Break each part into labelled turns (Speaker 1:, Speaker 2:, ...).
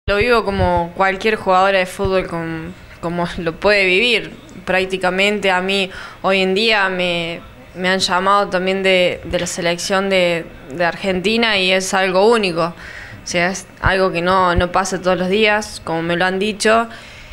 Speaker 1: Lo vivo como cualquier jugadora de fútbol como lo puede vivir. Prácticamente a mí hoy en día me han llamado también de la selección de Argentina y es algo único. O sea, es algo que no pasa todos los días, como me lo han dicho.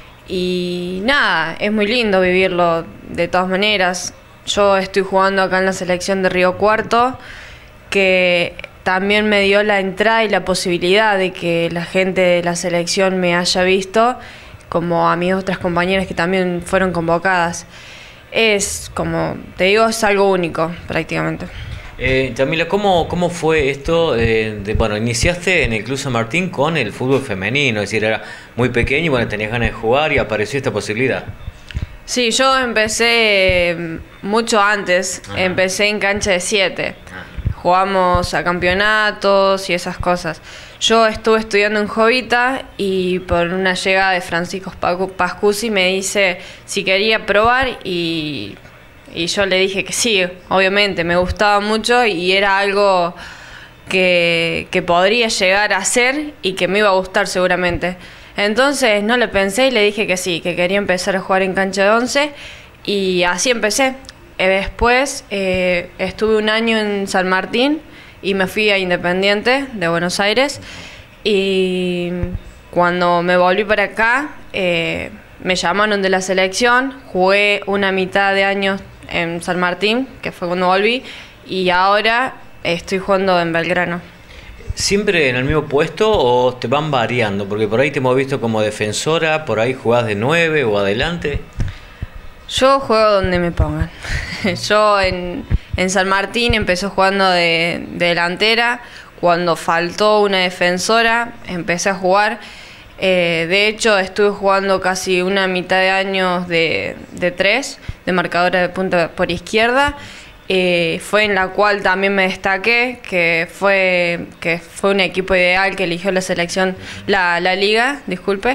Speaker 1: Y nada, es muy lindo vivirlo de todas maneras. Yo estoy jugando acá en la selección de Río Cuarto, que también me dio la entrada y la posibilidad de que la gente de la selección me haya visto, como a mis otras compañeras que también fueron convocadas. Es, como te digo, es algo único prácticamente.
Speaker 2: Yamila, ¿cómo fue esto? Bueno, iniciaste en el Club San Martín con el fútbol femenino, es decir, era muy pequeño y bueno, tenías ganas de jugar y apareció esta posibilidad.
Speaker 1: Sí, yo empecé mucho antes. Ajá. Empecé en cancha de 7. Jugamos a campeonatos y esas cosas. Yo estuve estudiando en Jovita y por una llegada de Francisco Pascusi me dice si quería probar y yo le dije que sí, obviamente, me gustaba mucho y era algo que podría llegar a hacer y que me iba a gustar seguramente. Entonces no le pensé y le dije que sí, que quería empezar a jugar en cancha de 11 y así empecé. Después estuve un año en San Martín y me fui a Independiente de Buenos Aires y cuando me volví para acá me llamaron de la selección, jugué una mitad de año en San Martín, que fue cuando volví, y ahora estoy jugando en Belgrano.
Speaker 2: ¿Siempre en el mismo puesto o te van variando? Porque por ahí te hemos visto como defensora, por ahí jugás de 9 o adelante.
Speaker 1: Yo juego donde me pongan. Yo en San Martín empecé jugando de delantera. Cuando faltó una defensora empecé a jugar. De hecho estuve jugando casi una mitad de años de 3, de marcadora de punta por izquierda. Fue en la cual también me destaqué, que fue un equipo ideal que eligió la selección, la liga, disculpe.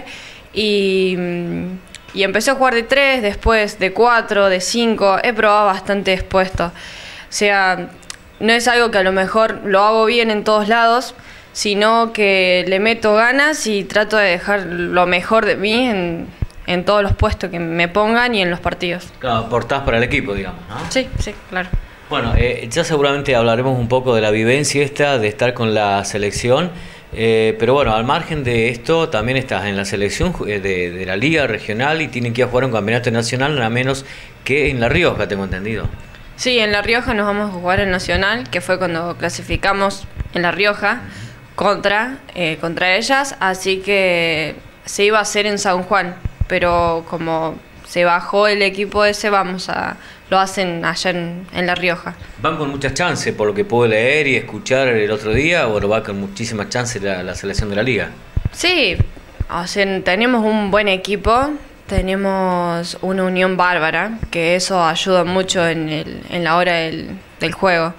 Speaker 1: Y empecé a jugar de 3, después de 4, de 5, he probado bastantes puestos. O sea, no es algo que a lo mejor lo hago bien en todos lados, sino que le meto ganas y trato de dejar lo mejor de mí en todos los puestos que me pongan y en los partidos.
Speaker 2: Claro, aportás para el equipo, digamos, ¿no?
Speaker 1: Sí, claro.
Speaker 2: Bueno, ya seguramente hablaremos un poco de la vivencia esta, de estar con la selección. Pero bueno, al margen de esto, también estás en la selección de la Liga Regional y tienen que ir a jugar un campeonato nacional, nada menos que en La Rioja, tengo entendido.
Speaker 1: Sí, en La Rioja nos vamos a jugar el Nacional, que fue cuando clasificamos en La Rioja contra ellas, así que se iba a hacer en San Juan, pero como se bajó el equipo ese, lo hacen allá en La Rioja.
Speaker 2: ¿Van con muchas chances por lo que puedo leer y escuchar el otro día o va con muchísimas chances la selección de la liga?
Speaker 1: Sí, o sea, tenemos un buen equipo, tenemos una unión bárbara, que eso ayuda mucho en la hora del juego.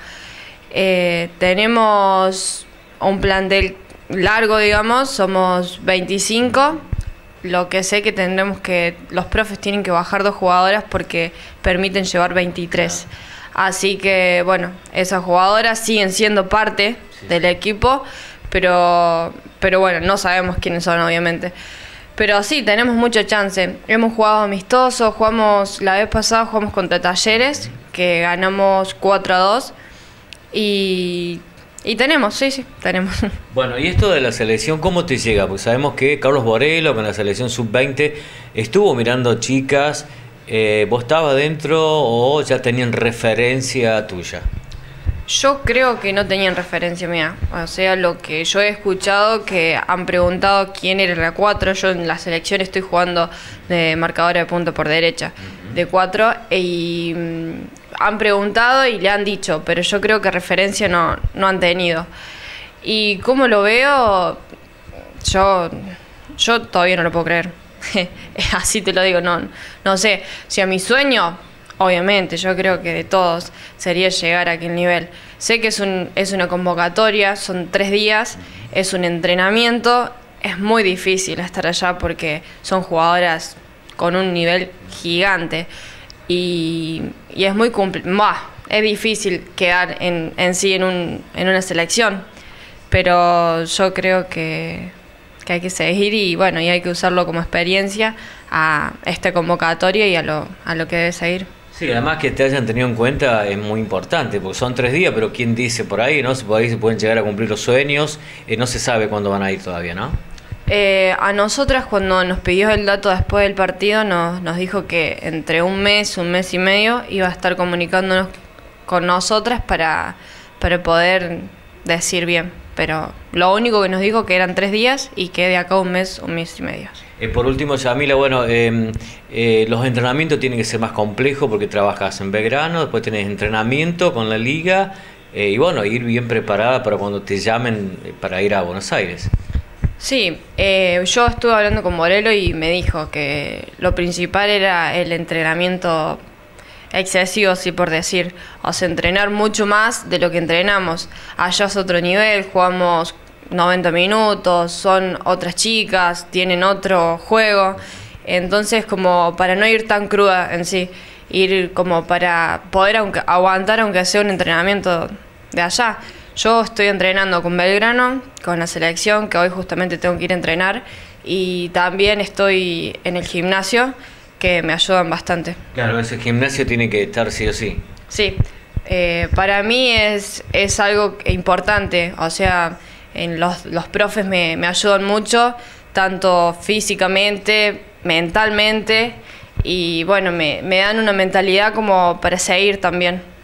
Speaker 1: Tenemos un plantel largo, digamos, somos 25. Lo que sé que los profes tienen que bajar 2 jugadoras porque permiten llevar 23. Así que, bueno, esas jugadoras siguen siendo parte del equipo, pero bueno, no sabemos quiénes son, obviamente. Pero sí, tenemos mucha chance. Hemos jugado amistosos, la vez pasada jugamos contra Talleres, que ganamos 4-2. Y tenemos, sí, tenemos.
Speaker 2: Bueno, y esto de la selección, ¿cómo te llega? Porque sabemos que Carlos Borelo con la selección sub-20 estuvo mirando chicas. ¿Vos estabas dentro o ya tenían referencia tuya?
Speaker 1: Yo creo que no tenían referencia mía. O sea, lo que yo he escuchado, que han preguntado quién era la 4. Yo en la selección estoy jugando de marcadora de punta por derecha, de 4. Y han preguntado y le han dicho, pero yo creo que referencia no han tenido. Y cómo lo veo, yo todavía no lo puedo creer. Así te lo digo, no sé. Si a mi sueño, obviamente, yo creo que de todos sería llegar a aquel nivel. Sé que es una convocatoria, son 3 días, es un entrenamiento, es muy difícil estar allá porque son jugadoras con un nivel gigante y es muy es difícil quedar en sí en una selección, pero yo creo que que hay que seguir y bueno, y hay que usarlo como experiencia a esta convocatoria y a lo que debe seguir.
Speaker 2: Sí, además que te hayan tenido en cuenta es muy importante, porque son 3 días, pero quién dice por ahí, ¿no? Por ahí se pueden llegar a cumplir los sueños, no se sabe cuándo van a ir todavía, ¿no?
Speaker 1: A nosotras cuando nos pidió el dato después del partido nos dijo que entre un mes y medio iba a estar comunicándonos con nosotras para poder decir bien. Pero lo único que nos dijo que eran 3 días y que de acá un mes y medio.
Speaker 2: Por último, Yamila, bueno, los entrenamientos tienen que ser más complejos porque trabajas en Belgrano, después tenés entrenamiento con la liga y bueno, ir bien preparada para cuando te llamen para ir a Buenos Aires.
Speaker 1: Sí, yo estuve hablando con Morelo y me dijo que lo principal era el entrenamiento excesivo, sí por decir, o sea, entrenar mucho más de lo que entrenamos. Allá es otro nivel, jugamos 90 minutos, son otras chicas, tienen otro juego, entonces como para no ir tan cruda en sí, ir como para poder aguantar aunque sea un entrenamiento de allá. Yo estoy entrenando con Belgrano, con la selección, que hoy justamente tengo que ir a entrenar, y también estoy en el gimnasio, que me ayudan bastante.
Speaker 2: Claro, ese gimnasio tiene que estar sí o sí.
Speaker 1: Sí, para mí es algo importante, o sea, los profes me ayudan mucho, tanto físicamente, mentalmente, y bueno, me dan una mentalidad como para seguir también.